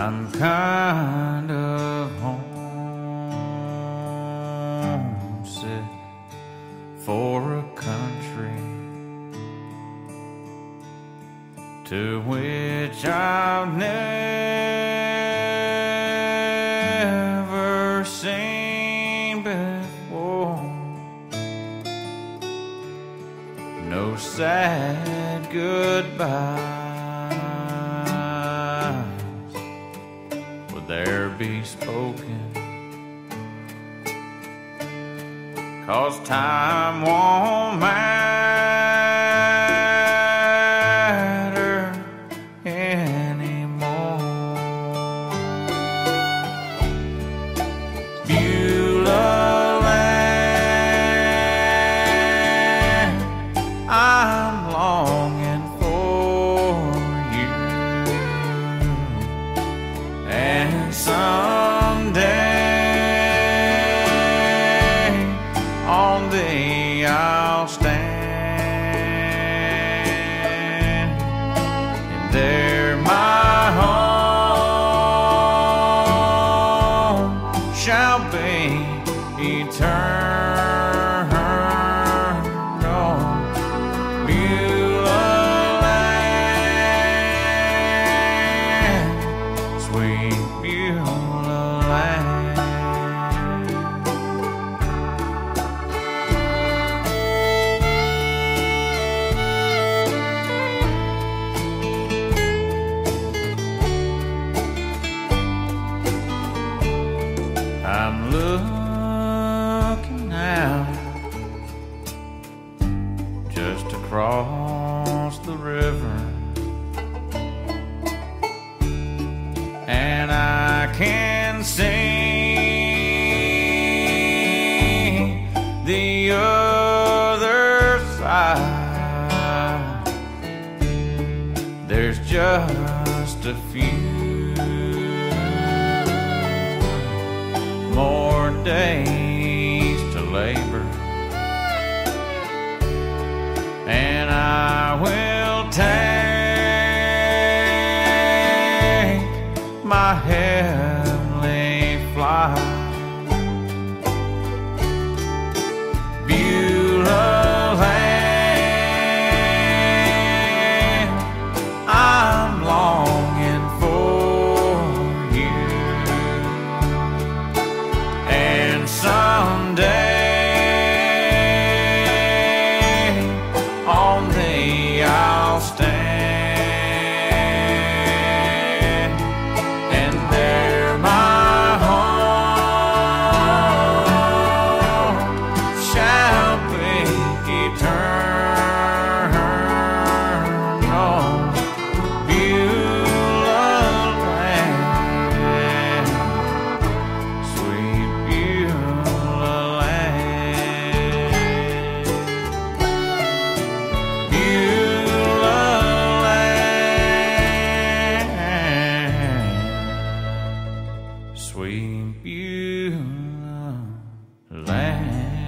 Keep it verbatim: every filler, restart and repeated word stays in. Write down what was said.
I'm kind of homesick for a country to which I've never seen before. No sad goodbyes would there be spoken, 'cause time won't matter anymore. Beulah Land, I'm longing for you, and someday on thee I'll stand, and there my home shall be eternal. Beulah Land, sweet Beulah Land. I'm looking out just across the river, and I can see the other side. There's just a few more days to labor, and I will take my heavenly flight. Beulah Land, I'm longing for you, and someday on thee I'll stand, and there my home shall be eternal. Beulah Land, sweet Beulah Land. Beulah Land, sweet Beulah Land.